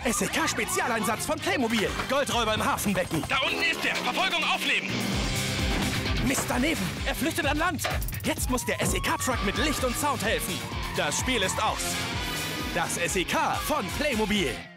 SEK-Spezialeinsatz von Playmobil. Goldräuber im Hafenbecken. Da unten ist er. Verfolgung aufnehmen. Mist daneben. Er flüchtet an Land. Jetzt muss der SEK-Truck mit Licht und Sound helfen. Das Spiel ist aus. Das SEK von Playmobil.